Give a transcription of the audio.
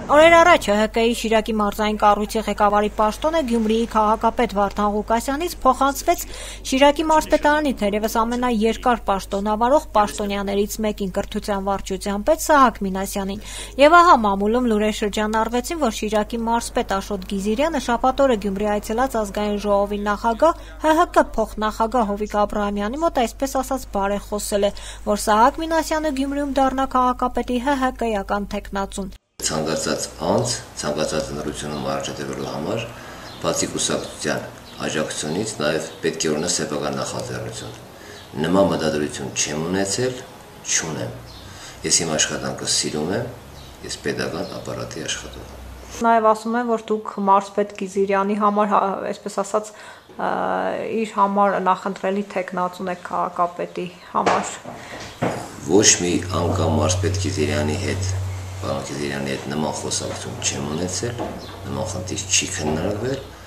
Օրեր առաջ ՀՀԿ Շիրակի մարզային կառույցի ղեկավարի պաշտոնը Գյումրիի քաղաքապետ Վարդան Ղուկասյանից փոխանցվեց Շիրակի մարզպետարանի թերևս ամենաերկար պաշտոնավարող պաշտոնյաներից մեկին կրթության վարչության պետ Սահակ Մինասյանին։ Եվ ահա մամուլում լուրեր շրջանառվեցին, որ Շիրակի մարզպետ Աշոտ Գիզիրյանը շաբաթ օրը Գյումրի այցելած ազգային ժողովի նախագահ ՀՀԿ փոխնախագահ Հովիկ Աբրահամյանի մոտ այսպես ասած բարեխոսել է, որ Սահակ Մինասյանը Գյումրիում դառնա քաղաքապետի ՀՀԿ-ական թեկնածուն։ Ցանկացած անձ, ցանկացած ընտրությունում առաջադրվելու համար, բացի կուսակցության աջակցությունից, նաև պետք է ունենա սեփական նախաձեռնություն։ Նման մտադրություն չեմ ունեցել, չունեմ։ Ես իմ աշխատանքը սիրում եմ, ես պետական ապարատի աշխատող եմ։ Նաև ասում են, որ դուք մարզպետ Գիզիրյանի համար, այսպես ասած, իր համար նախընտրելի թեկնածուն եք քաղաքապետի համար։ Ոչ մի անգամ մարզպետ Գիզիրյանի հետ Պարոն Գիզիրյանի հետ նման խոսակցություն չեմ ունեցել, նման խնդիր չի քննարկվել,